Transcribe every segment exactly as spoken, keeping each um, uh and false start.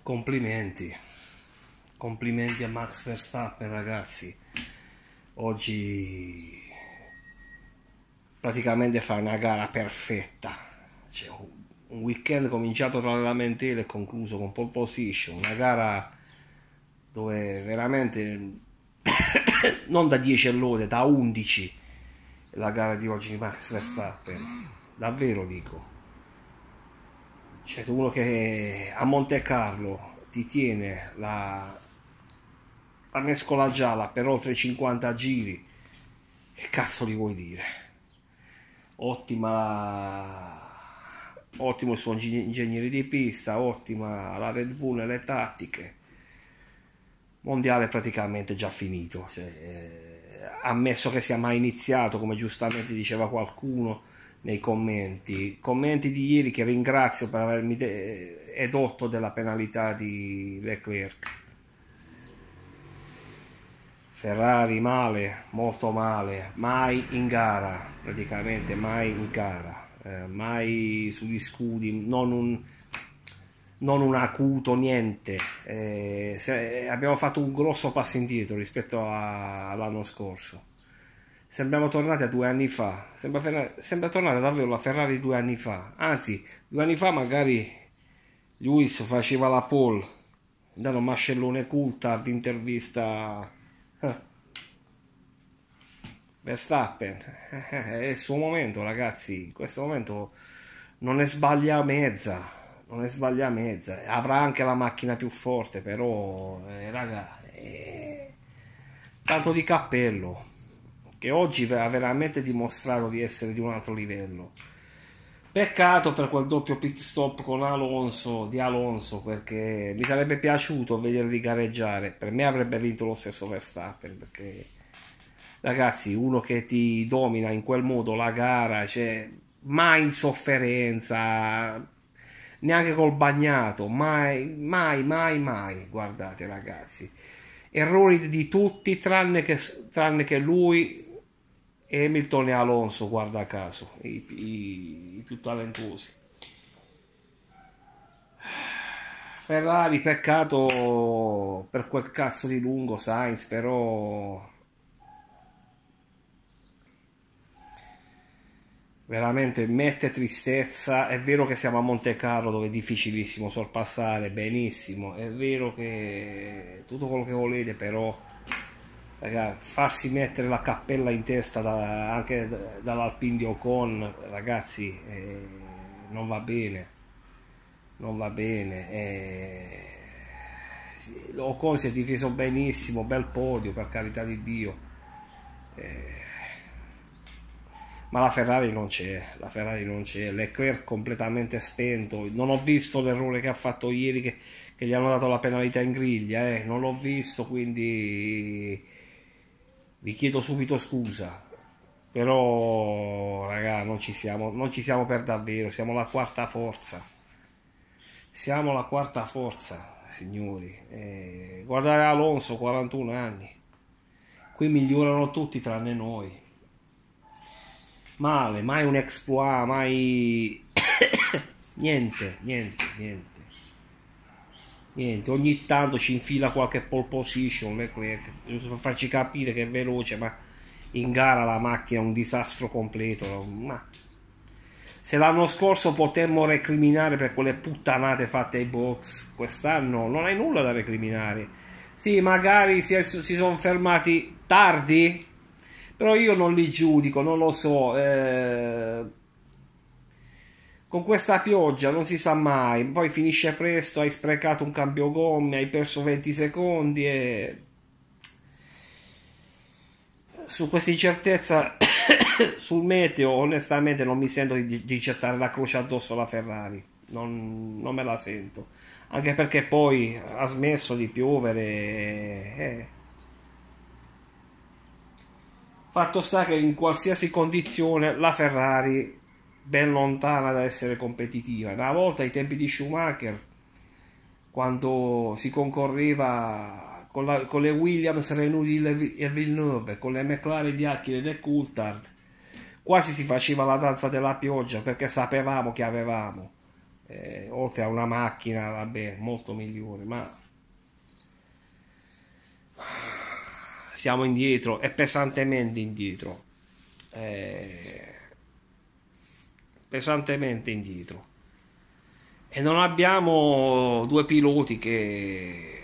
Complimenti, complimenti a Max Verstappen, ragazzi. Oggi praticamente fa una gara perfetta. Cioè, un weekend cominciato tra le lamentele e concluso con pole position. Una gara dove veramente non da dieci all'ora, da undici la gara di oggi di Max Verstappen. Davvero dico. C'è uno che a Monte Carlo ti tiene la, la mescola gialla per oltre cinquanta giri. Che cazzo gli vuoi dire? Ottima, ottimo il suo ingegnere di pista, ottima la Red Bull nelle tattiche. Mondiale praticamente già finito. Cioè, eh, ammesso che sia mai iniziato, come giustamente diceva qualcuno nei commenti commenti di ieri, che ringrazio per avermi edotto della penalità di Leclerc. Ferrari male, molto male, mai in gara, praticamente mai in gara, eh, mai sugli scudi, non un, non un acuto, niente. Eh, se, abbiamo fatto un grosso passo indietro rispetto a, all'anno scorso. Sembriamo tornati a due anni fa, sembra, sembra tornata davvero la Ferrari di due anni fa, anzi due anni fa magari Lewis faceva la pole, andando mascellone Coulthard, intervista eh. Verstappen, eh, è il suo momento, ragazzi, in questo momento non ne sbaglia mezza, non ne sbaglia mezza, avrà anche la macchina più forte, però eh, raga, eh, tanto di cappello, che oggi ha veramente dimostrato di essere di un altro livello. Peccato per quel doppio pit stop con Alonso, di Alonso, perché mi sarebbe piaciuto vederli gareggiare. Per me avrebbe vinto lo stesso Verstappen, perché ragazzi, uno che ti domina in quel modo la gara, cioè mai in sofferenza, neanche col bagnato, mai, mai, mai, mai. Guardate ragazzi, errori di tutti tranne che, tranne che lui, Hamilton e Alonso, guarda caso, i, i, i più talentuosi. Ferrari, peccato per quel cazzo di lungo Sainz, però veramente mette tristezza. È vero che siamo a Monte Carlo, dove è difficilissimo sorpassare, benissimo, è vero che tutto quello che volete, però ragazzi, farsi mettere la cappella in testa da, anche dall'Alpine di Ocon, ragazzi, eh, non va bene, non va bene. Eh, Ocon si è difeso benissimo, bel podio, per carità di Dio, eh, ma la Ferrari non c'è, la Ferrari non c'è, Leclerc completamente spento. Non ho visto l'errore che ha fatto ieri, che, che gli hanno dato la penalità in griglia, eh, non l'ho visto, quindi vi chiedo subito scusa, però raga, non ci siamo, non ci siamo per davvero, siamo la quarta forza, siamo la quarta forza, signori. Eh, guardate Alonso, quarantuno anni, qui migliorano tutti tranne noi, male, mai un exploit, mai niente, niente, niente. Niente, ogni tanto ci infila qualche pole position, per farci capire che è veloce, ma in gara la macchina è un disastro completo. Ma se l'anno scorso potemmo recriminare per quelle puttanate fatte ai box, quest'anno non hai nulla da recriminare. Sì, magari si, si sono fermati tardi, però io non li giudico, non lo so. Eh... Con questa pioggia non si sa mai, poi finisce presto, hai sprecato un cambio gomme, hai perso venti secondi e su questa incertezza sul meteo onestamente non mi sento di, di gettare la croce addosso alla Ferrari, non, non me la sento, anche perché poi ha smesso di piovere. eh. Fatto sta che in qualsiasi condizione la Ferrari ben lontana da essere competitiva. Una volta ai tempi di Schumacher, quando si concorreva con, la, con le Williams, Renault e Villeneuve, con le McLaren di Hakkinen e Coulthard, quasi si faceva la danza della pioggia, perché sapevamo che avevamo eh, oltre a una macchina, vabbè, molto migliore, ma siamo indietro e pesantemente indietro, eh, pesantemente indietro, e non abbiamo due piloti che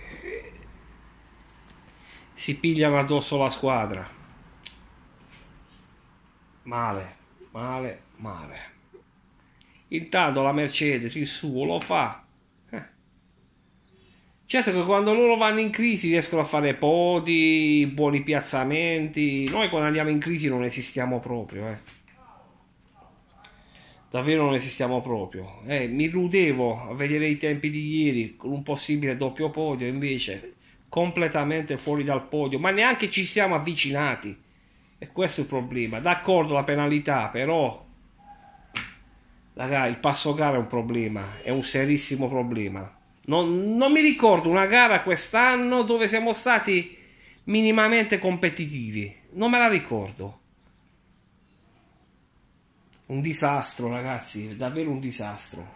si pigliano addosso la squadra. Male, male, male. Intanto la Mercedes il suo lo fa. Eh. Certo che quando loro vanno in crisi riescono a fare podi, buoni piazzamenti. Noi quando andiamo in crisi non esistiamo proprio, eh. Davvero non esistiamo proprio. Eh, mi illudevo a vedere i tempi di ieri con un possibile doppio podio, invece completamente fuori dal podio, ma neanche ci siamo avvicinati. E questo è il problema. D'accordo la penalità, però raga, il passo gara è un problema, è un serissimo problema. Non, non mi ricordo una gara quest'anno dove siamo stati minimamente competitivi. Non me la ricordo. Un disastro, ragazzi, davvero un disastro.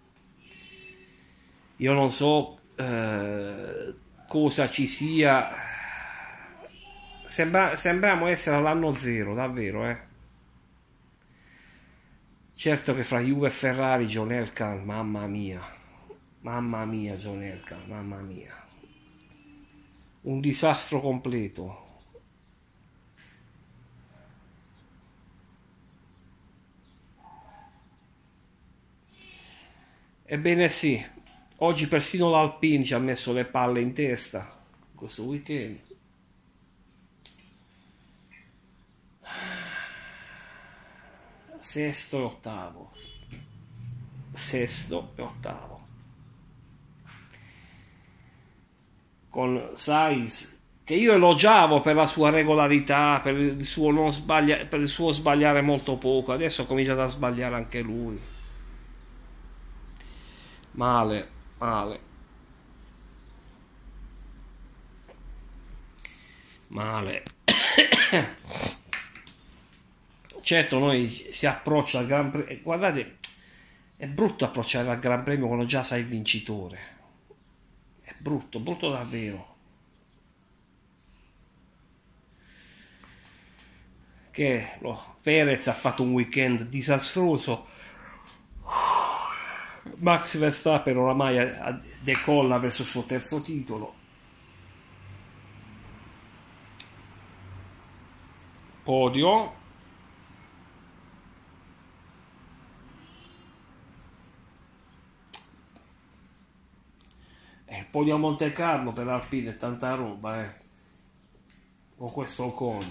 Io non so eh, cosa ci sia. Sembra, sembriamo essere all'anno zero, davvero, eh. Certo che fra Juve e Ferrari, John Elkann, mamma mia, mamma mia, John Elkann, mamma mia, un disastro completo. Ebbene sì, oggi persino l'Alpine ci ha messo le palle in testa questo weekend. Sesto e ottavo, sesto e ottavo, con Sainz che io elogiavo per la sua regolarità, per il suo non sbaglia, per il suo sbagliare molto poco. Adesso ha cominciato a sbagliare anche lui. Male, male, male. Certo, noi si approccia al Gran Premio. Guardate, è brutto approcciare al Gran Premio quando già sai il vincitore. È brutto, brutto davvero. Che no, Perez ha fatto un weekend disastroso. Max Verstappen oramai decolla verso il suo terzo titolo. Podio. E il podio a Monte Carlo per Alpine è tanta roba, eh. Con questo Ocon.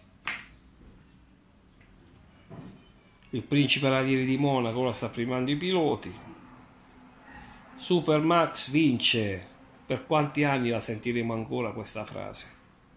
Il principe radiere di Monaco ora sta primando i piloti. Super Max vince. Per quanti anni la sentiremo ancora questa frase?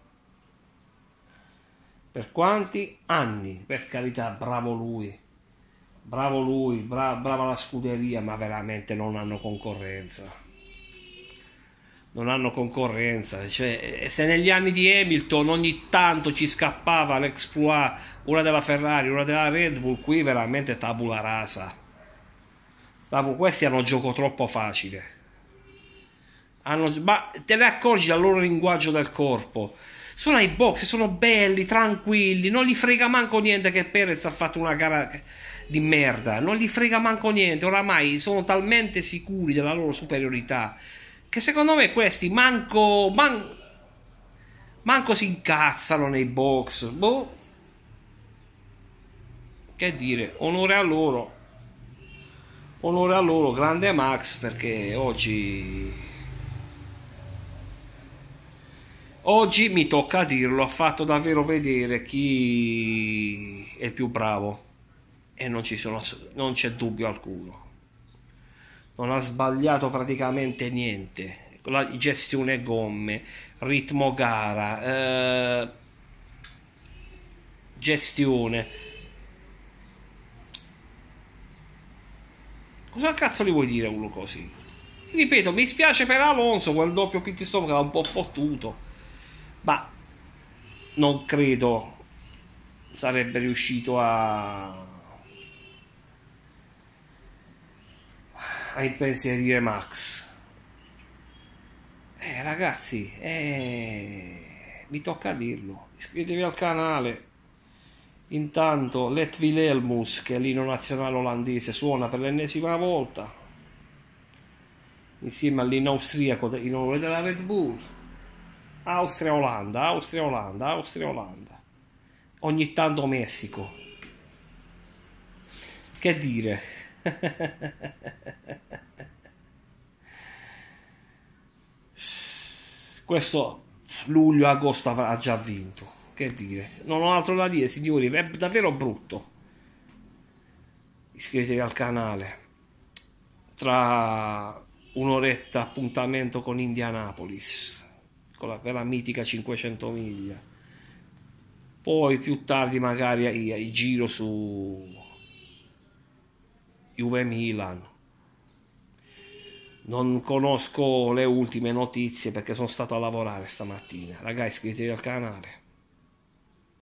Per quanti anni? Per carità, bravo lui. Bravo lui, bra- brava la scuderia, ma veramente non hanno concorrenza. Non hanno concorrenza, cioè, se negli anni di Hamilton ogni tanto ci scappava l'exploit, ora della Ferrari, ora della Red Bull, qui veramente tabula rasa. Questi hanno gioco troppo facile. Hanno, ma te ne accorgi dal loro linguaggio del corpo? Sono ai box, sono belli, tranquilli, non gli frega manco niente che Perez ha fatto una gara di merda, non gli frega manco niente, oramai sono talmente sicuri della loro superiorità che secondo me questi manco man, manco si incazzano nei box. Boh, che dire, onore a loro, onore a loro, grande Max, perché oggi oggi mi tocca dirlo, ha fatto davvero vedere chi è il più bravo e non ci sono, non c'è dubbio alcuno. Non ha sbagliato praticamente niente. La gestione gomme, ritmo gara, eh, gestione. Cosa cazzo gli vuoi dire a uno così? Ripeto, mi spiace per Alonso, quel doppio pit stop che l'ha un po' fottuto, ma non credo sarebbe riuscito a a impensierire Max. Eh ragazzi, eh, mi tocca dirlo, iscrivetevi al canale. Intanto Let Wilhelmus, che è l'inno nazionale olandese, suona per l'ennesima volta insieme all'inno austriaco in onore della Red Bull. Austria-Olanda, Austria-Olanda, Austria-Olanda. Ogni tanto Messico. Che dire? Questo luglio-agosto ha già vinto. Che dire? Non ho altro da dire, signori. È davvero brutto. Iscrivetevi al canale. Tra un'oretta appuntamento con Indianapolis, con la, per la mitica cinquecento miglia. Poi più tardi magari i giro su Juve Milan. Non conosco le ultime notizie perché sono stato a lavorare stamattina. Ragazzi, iscrivetevi al canale.